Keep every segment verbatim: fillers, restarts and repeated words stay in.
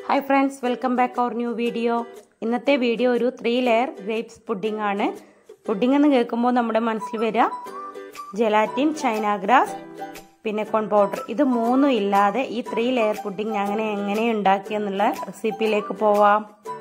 Hi friends, welcome back our new video. ഇന്നത്തെ video ഒരു three layer grapes pudding ആണ്. Pudding എന്ന് കേൾക്കുമ്പോൾ നമ്മുടെ മനസ്സിൽ വരിക ജലാറ്റിൻ, ചൈന ഗ്രാസ്, പിന്നെ കോൺ പൗഡർ. ഇത് മൂന്നും ഇല്ലാതെ ഈ three layer pudding ഞാൻ എങ്ങനെ ഉണ്ടാക്കി എന്നുള്ള റെസിപ്പിയിലേക്ക് പോവാം.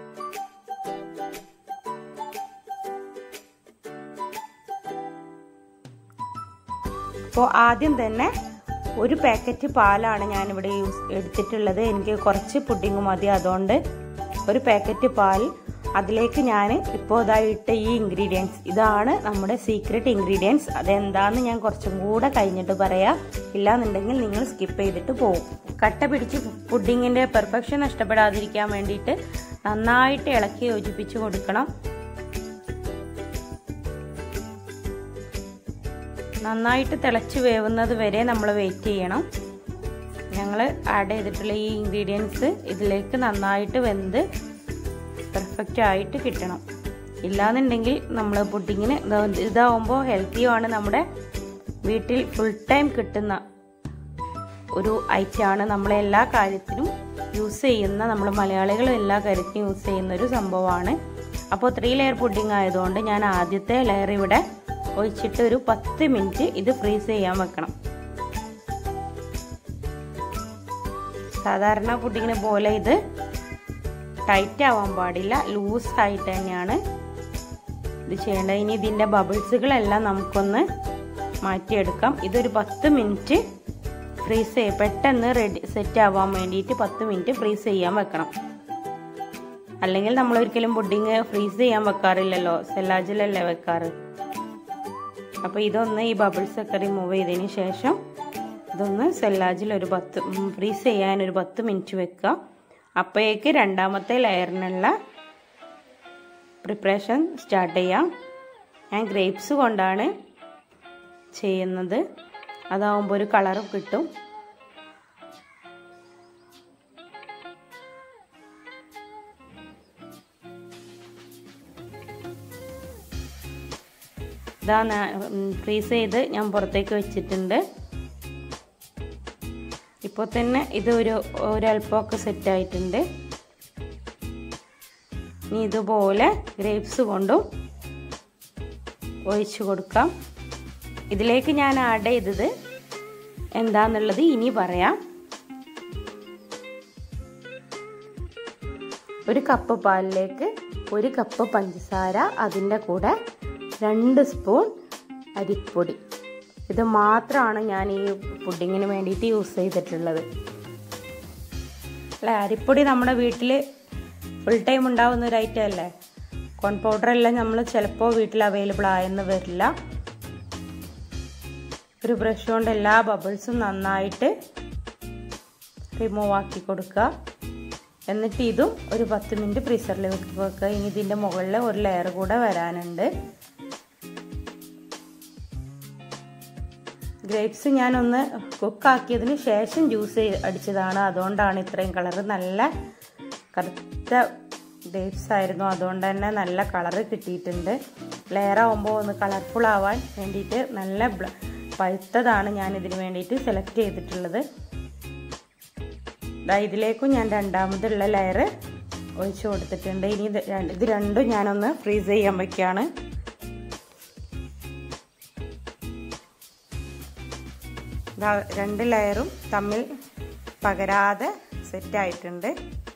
അപ്പോൾ ആദ്യം തന്നെ ഒരു പാക്കറ്റ് പാലാണ് ഞാൻ ഇവിടെ യൂസ് എടുത്തിട്ടുള്ളത്. എനിക്ക് കുറച്ച് പുഡിംഗ് മതി, അതുകൊണ്ട് ഒരു പാക്കറ്റ് പാൽ. അതിലേക്ക് ഞാൻ ഇപ്പോൾ ഇതായിട്ട് ഈ ഇൻഗ്രീഡിയൻസ്, ഇതാണ് നമ്മുടെ സീക്രട്ട് ഇൻഗ്രീഡിയൻസ്. അതെന്താണെന്ന് ഞാൻ കുറച്ചും കൂടെ കഴിഞ്ഞിട്ട് പറയാം, ഇല്ലാന്നുണ്ടെങ്കിൽ നിങ്ങൾ സ്കിപ്പ് ചെയ്തിട്ട് പോകും. കട്ട പിടിച്ച് പുഡിങ്ങിൻ്റെ പെർഫെക്ഷൻ നഷ്ടപ്പെടാതിരിക്കാൻ വേണ്ടിയിട്ട് നന്നായിട്ട് ഇളക്കി യോജിപ്പിച്ച് കൊടുക്കണം. നന്നായിട്ട് തിളച്ച് വേവുന്നത് വരെ നമ്മൾ വെയിറ്റ് ചെയ്യണം. ഞങ്ങൾ ആഡ് ചെയ്തിട്ടുള്ള ഈ ഇൻഗ്രീഡിയൻസ് ഇതിലേക്ക് നന്നായിട്ട് വെന്ത് പെർഫെക്റ്റ് ആയിട്ട് കിട്ടണം. ഇല്ലാന്നുണ്ടെങ്കിൽ നമ്മൾ പുഡിങ്ങിന് ഇതാവുമ്പോൾ ഹെൽത്തിയുമാണ്, നമ്മുടെ വീട്ടിൽ ഫുൾ ടൈം കിട്ടുന്ന ഒരു ഐറ്റമാണ്. നമ്മളെല്ലാ കാര്യത്തിനും യൂസ് ചെയ്യുന്ന, നമ്മൾ മലയാളികൾ എല്ലാ കാര്യത്തിനും യൂസ് ചെയ്യുന്ന ഒരു സംഭവമാണ്. അപ്പോൾ ത്രീ ലെയർ പുഡിംഗ് ആയതുകൊണ്ട് ഞാൻ ആദ്യത്തെ ലെയർ ഇവിടെ ഒഴിച്ചിട്ട് ഒരു പത്ത് മിനിറ്റ് ഇത് ഫ്രീസ് ചെയ്യാൻ വെക്കണം. സാധാരണ പുഡിങ്ങിനെ പോലെ ഇത് ടൈറ്റ് ആവാൻ പാടില്ല, ലൂസ് ആയിട്ട് തന്നെയാണ് ഇത് ചെയ്യേണ്ടത്. ഇനി ഇതിൻ്റെ ബബിൾസുകളെല്ലാം നമുക്കൊന്ന് മാറ്റിയെടുക്കാം. ഇതൊരു പത്ത് മിനിറ്റ് ഫ്രീസ് ചെയ്യ പെട്ടെന്ന് റെഡി സെറ്റ് ആവാൻ വേണ്ടിയിട്ട് പത്ത് മിനിറ്റ് ഫ്രീസ് ചെയ്യാൻ വെക്കണം. അല്ലെങ്കിൽ നമ്മൾ ഒരിക്കലും പുഡിങ് ഫ്രീസ് ചെയ്യാൻ വെക്കാറില്ലല്ലോ, സെല്ലാജിലല്ലേ വെക്കാറ്. അപ്പോൾ ഇതൊന്ന് ഈ ബബിൾസ് ഒക്കെ റിമൂവ് ചെയ്തതിന് ശേഷം ഇതൊന്ന് സെല്ലാജിൽ ഒരു പത്ത് ഫ്രീസ് ചെയ്യാൻ ഒരു പത്ത് മിനിറ്റ് വെക്കുക. അപ്പോഴേക്ക് രണ്ടാമത്തെ ലെയറിനുള്ള പ്രിപ്പറേഷൻ സ്റ്റാർട്ട് ചെയ്യാം. ഞാൻ ഗ്രേപ്സ് കൊണ്ടാണ് ചെയ്യുന്നത്, അതാവുമ്പോൾ ഒരു കളറും കിട്ടും. ഇതാ ഫ്രീസ് ചെയ്ത് ഞാൻ പുറത്തേക്ക് വെച്ചിട്ടുണ്ട്. ഇപ്പോൾ തന്നെ ഇത് ഒരു ഒരൽപ്പമൊക്കെ സെറ്റായിട്ടുണ്ട്. ഇനി ഇതുപോലെ ഗ്രേപ്സ് കൊണ്ടും ഒഴിച്ചു കൊടുക്കാം. ഇതിലേക്ക് ഞാൻ ആഡ് ചെയ്തത് എന്താന്നുള്ളത് ഇനി പറയാം. ഒരു കപ്പ് പാലിലേക്ക് ഒരു കപ്പ് പഞ്ചസാര, അതിൻ്റെ കൂടെ രണ്ട് സ്പൂൺ അരിപ്പൊടി. ഇത് മാത്രമാണ് ഞാൻ ഈ പുഡിങ്ങിന് വേണ്ടിയിട്ട് യൂസ് ചെയ്തിട്ടുള്ളത്. അല്ല, അരിപ്പൊടി നമ്മുടെ വീട്ടിൽ ഫുൾ ടൈം ഉണ്ടാവുന്ന ഒരു ഐറ്റം അല്ലേ. കോൺ പൗഡറെല്ലാം നമ്മൾ ചിലപ്പോൾ വീട്ടിൽ അവൈലബിൾ ആയെന്ന് വരില്ല. ഒരു ബ്രഷ് കൊണ്ട് എല്ലാ ബബിൾസും നന്നായിട്ട് റിമൂവ് ആക്കി കൊടുക്കുക. എന്നിട്ട് ഇതും ഒരു പത്ത് മിനിറ്റ് ഫ്രീസറിൽ വെക്കുക. ഇനി ഇതിൻ്റെ മുകളിൽ ഒരു ലെയർ കൂടെ വരാനുണ്ട്. ഗ്രേപ്സ് ഞാനൊന്ന് കുക്കാക്കിയതിന് ശേഷം ജ്യൂസ് അടിച്ചതാണ്, അതുകൊണ്ടാണ് ഇത്രയും കളറ്. നല്ല കറുത്ത ഗ്രേപ്സ് ആയിരുന്നു, അതുകൊണ്ട് തന്നെ നല്ല കളറ് കിട്ടിയിട്ടുണ്ട്. ലെയർ ആവുമ്പോൾ ഒന്ന് കളർഫുൾ ആവാൻ വേണ്ടിയിട്ട് നല്ല പഴുത്തതാണ് ഞാൻ ഇതിന് വേണ്ടിയിട്ട് സെലക്ട് ചെയ്തിട്ടുള്ളത്. ഇതിലേക്കും ഞാൻ രണ്ടാമതുള്ള ലെയർ ഒഴിച്ചു കൊടുത്തിട്ടുണ്ട്. ഇനി ഇത് രണ്ടും ഞാനൊന്ന് ഫ്രീസ് ചെയ്യാൻ വയ്ക്കുകയാണ്. രണ്ട് ലെയറും തമ്മിൽ പകരാതെ സെറ്റായിട്ടുണ്ട്.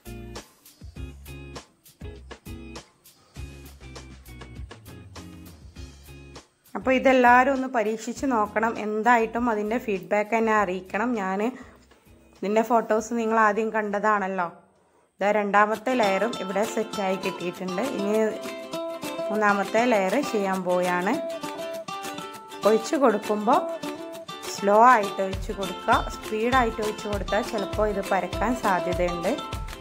അപ്പോൾ ഇതെല്ലാവരും ഒന്ന് പരീക്ഷിച്ച് നോക്കണം. എന്തായിട്ടും അതിൻ്റെ ഫീഡ്ബാക്ക് എന്നെ അറിയിക്കണം. ഞാൻ ഇതിൻ്റെ ഫോട്ടോസ് നിങ്ങൾ ആദ്യം കണ്ടതാണല്ലോ. ഇതാ രണ്ടാമത്തെ ലെയറും ഇവിടെ സെറ്റായി കിട്ടിയിട്ടുണ്ട്. ഇനി മൂന്നാമത്തെ ലെയർ ചെയ്യാൻ പോവുകയാണ്. ഒഴിച്ച് കൊടുക്കുമ്പോൾ സ്ലോ ആയിട്ട് ഒഴിച്ച് കൊടുക്കുക. സ്പീഡായിട്ട് ഒഴിച്ച് കൊടുത്താൽ ചിലപ്പോൾ ഇത് പരക്കാൻ സാധ്യതയുണ്ട്.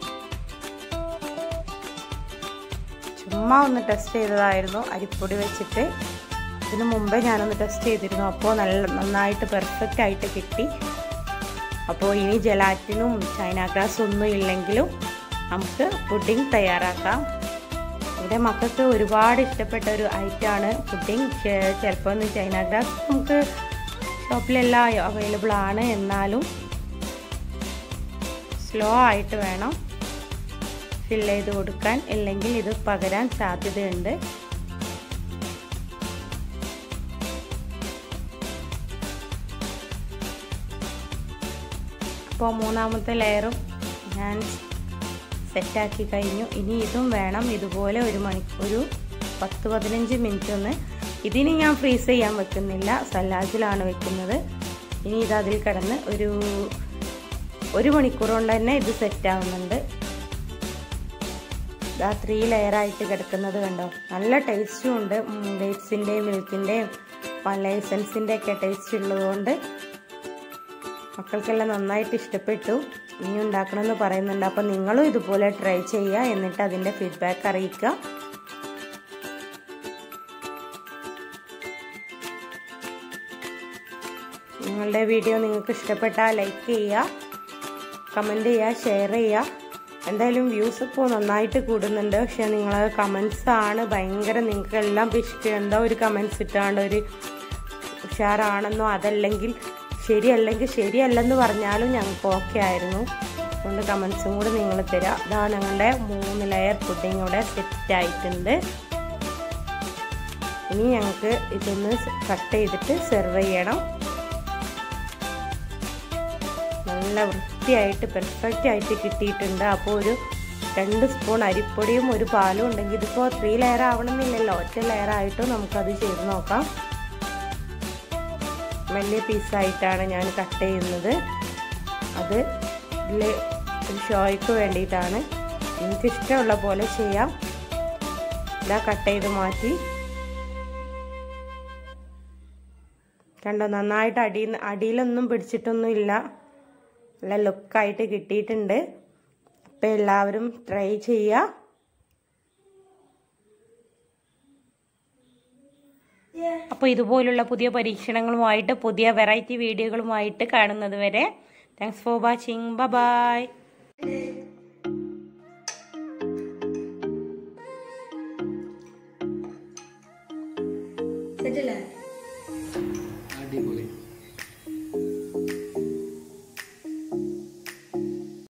ചുമ്മാ ഒന്ന് ടെസ്റ്റ് ചെയ്തതായിരുന്നു അരിപ്പൊടി വെച്ചിട്ട്. ഇതിനു മുമ്പേ ഞാനൊന്ന് ടെസ്റ്റ് ചെയ്തിരുന്നു, അപ്പോൾ നല്ല നന്നായിട്ട് പെർഫെക്റ്റ് ആയിട്ട് കിട്ടി. അപ്പോൾ ഇനി ജലാറ്റിനും ചൈന ഗ്രാസും ഒന്നും ഇല്ലെങ്കിലും നമുക്ക് പുഡിംഗ് തയ്യാറാക്കാം. ഇവിടെ മക്കൾക്ക് ഒരുപാട് ഇഷ്ടപ്പെട്ട ഒരു ഐറ്റമാണ് പുഡിംഗ്. ചിലപ്പോൾ ഒന്ന് ചൈന ഗ്രാസ് നമുക്ക് ഷോപ്പിലെല്ലാം അവൈലബിൾ ആണ്, എന്നാലും സ്ലോ ആയിട്ട് വേണം ഫില്ല് ചെയ്ത് കൊടുക്കാൻ, അല്ലെങ്കിൽ ഇത് പകരാൻ സാധ്യതയുണ്ട്. അപ്പോൾ മൂന്നാമത്തെ ലെയറും ഞാൻ സെറ്റാക്കി കഴിഞ്ഞു. ഇനി ഇതും വേണം ഇതുപോലെ ഒരു മണി ഒരു പത്ത് പതിനഞ്ച് മിനിറ്റ് ഒന്ന്. ഇതിന് ഞാൻ ഫ്രീസ് ചെയ്യാൻ വെക്കുന്നില്ല, സല്ലാജിലാണ് വെക്കുന്നത്. ഇനി ഇത് അതിൽ കിടന്ന് ഒരു ഒരു മണിക്കൂർ കൊണ്ട് തന്നെ ഇത് സെറ്റ് ആവുന്നുണ്ട്. ഇതാ ത്രീ ലെയറായിട്ട് കിടക്കുന്നത് കണ്ടോ, നല്ല ടേസ്റ്റും ഉണ്ട്. ഡേറ്റ്സിൻ്റെയും മിൽക്കിൻ്റെയും പല എസൻസിൻ്റെ ഒക്കെ ടേസ്റ്റ് ഉള്ളതുകൊണ്ട് മക്കൾക്കെല്ലാം നന്നായിട്ട് ഇഷ്ടപ്പെട്ടു. ഇനി ഉണ്ടാക്കണമെന്ന് പറയുന്നുണ്ട്. അപ്പം നിങ്ങളും ഇതുപോലെ ട്രൈ ചെയ്യുക, എന്നിട്ട് അതിൻ്റെ ഫീഡ്ബാക്ക് അറിയിക്കുക. നിങ്ങളുടെ വീഡിയോ നിങ്ങൾക്ക് ഇഷ്ടപ്പെട്ടാൽ ലൈക്ക് ചെയ്യുക, കമൻറ്റ് ചെയ്യുക, ഷെയർ ചെയ്യുക. എന്തായാലും വ്യൂസ് ഇപ്പോൾ നന്നായിട്ട് കൂടുന്നുണ്ട്. പക്ഷെ നിങ്ങളെ കമൻസ് ആണ് ഭയങ്കര, നിങ്ങൾക്ക് എല്ലാം ഇഷ്ടം. എന്താ ഒരു കമൻസ് ഇട്ടാണ്ട് ഒരു ഉഷാറാണെന്നോ അതല്ലെങ്കിൽ ശരിയല്ലെങ്കിൽ ശരിയല്ലെന്ന് പറഞ്ഞാലും ഞങ്ങൾക്ക് ഓക്കെ ആയിരുന്നു. അതുകൊണ്ട് കമൻസും കൂടി നിങ്ങൾ തരിക. ഇതാ ഞങ്ങളുടെ മൂന്ന് ലെയർ പുഡിംഗ് ഇവിടെ സെറ്റ് ആയിട്ടുണ്ട്. ഇനി ഞങ്ങൾക്ക് ഇതൊന്ന് കട്ട് ചെയ്തിട്ട് സെർവ് ചെയ്യണം. നല്ല വൃത്തിയായിട്ട് പെർഫെക്റ്റ് ആയിട്ട് കിട്ടിയിട്ടുണ്ട്. അപ്പോൾ ഒരു രണ്ട് സ്പൂൺ അരിപ്പൊടിയും ഒരു പാലും ഉണ്ടെങ്കിൽ, ഇതിപ്പോൾ ത്രീ ലെയർ ആവണമെന്നില്ലല്ലോ, ഒറ്റ ലെയർ ആയിട്ടും നമുക്കത് ചെയ്ത് നോക്കാം. വലിയ പീസായിട്ടാണ് ഞാൻ കട്ട് ചെയ്യുന്നത്. അത് ഇതിൽ ഒരു ഷോയ്ക്ക് വേണ്ടിയിട്ടാണ്. എനിക്കിഷ്ടമുള്ള പോലെ ചെയ്യാം. ഇതാ കട്ട് ചെയ്ത് മാറ്റി. കണ്ടോ, നന്നായിട്ട് അടി അടിയിലൊന്നും പിടിച്ചിട്ടൊന്നും ഇല്ല. നല്ല ലുക്കായിട്ട് കിട്ടിയിട്ടുണ്ട്. അപ്പം എല്ലാവരും ട്രൈ ചെയ്യുക. അപ്പോൾ ഇതുപോലുള്ള പുതിയ പരീക്ഷണങ്ങളുമായിട്ട് പുതിയ വെറൈറ്റി വീഡിയോകളുമായിട്ട് കാണുന്നത് വരെ താങ്ക്സ് ഫോർ വാച്ചിങ്. ബൈ. അടിപൊളി.